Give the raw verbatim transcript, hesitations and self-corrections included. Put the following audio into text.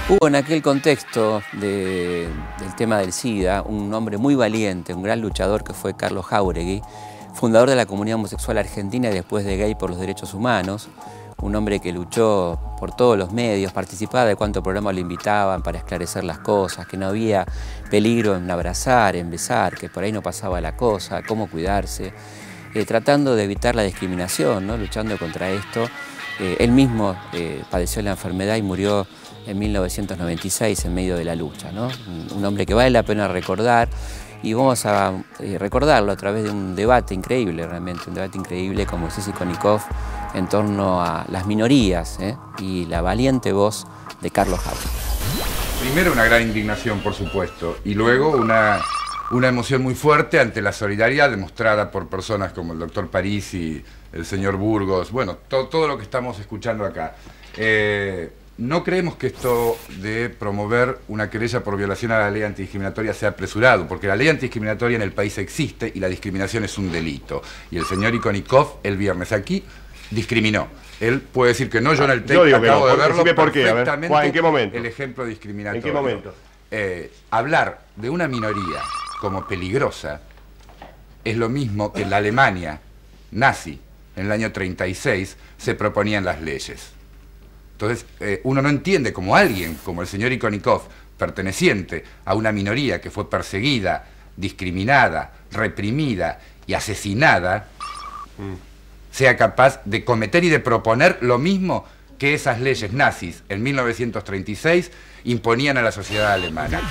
Hubo en aquel contexto de, del tema del SIDA un hombre muy valiente, un gran luchador que fue Carlos Jáuregui, fundador de la comunidad homosexual argentina y después de Gay por los Derechos Humanos, un hombre que luchó por todos los medios, participaba de cuántos programas lo invitaban para esclarecer las cosas, que no había peligro en abrazar, en besar, que por ahí no pasaba la cosa, cómo cuidarse, eh, tratando de evitar la discriminación, ¿no? Luchando contra esto. Eh, él mismo eh, padeció la enfermedad y murió en mil novecientos noventa y seis en medio de la lucha, ¿no? Un hombre que vale la pena recordar y vamos a eh, recordarlo a través de un debate increíble, realmente, un debate increíble con Moisés Ikonikov en torno a las minorías ¿eh? y la valiente voz de Carlos Jáuregui. Primero una gran indignación, por supuesto, y luego una, una emoción muy fuerte ante la solidaridad demostrada por personas como el doctor Parisi, el señor Burgos, bueno, to, todo lo que estamos escuchando acá. Eh, No creemos que esto de promover una querella por violación a la ley antidiscriminatoria sea apresurado, porque la ley antidiscriminatoria en el país existe y la discriminación es un delito. Y el señor Ikonikov el viernes aquí discriminó. Él puede decir que no, yo en el texto acabo no, de verlo por qué, perfectamente. Juan, ¿en qué momento? El ejemplo discriminatorio. ¿En qué momento? Eh, hablar de una minoría como peligrosa es lo mismo que en la Alemania nazi, en el año treinta y seis, se proponían las leyes. Entonces, eh, uno no entiende cómo alguien, como el señor Ikonikov, perteneciente a una minoría que fue perseguida, discriminada, reprimida y asesinada, mm. sea capaz de cometer y de proponer lo mismo que esas leyes nazis en mil novecientos treinta y seis imponían a la sociedad alemana.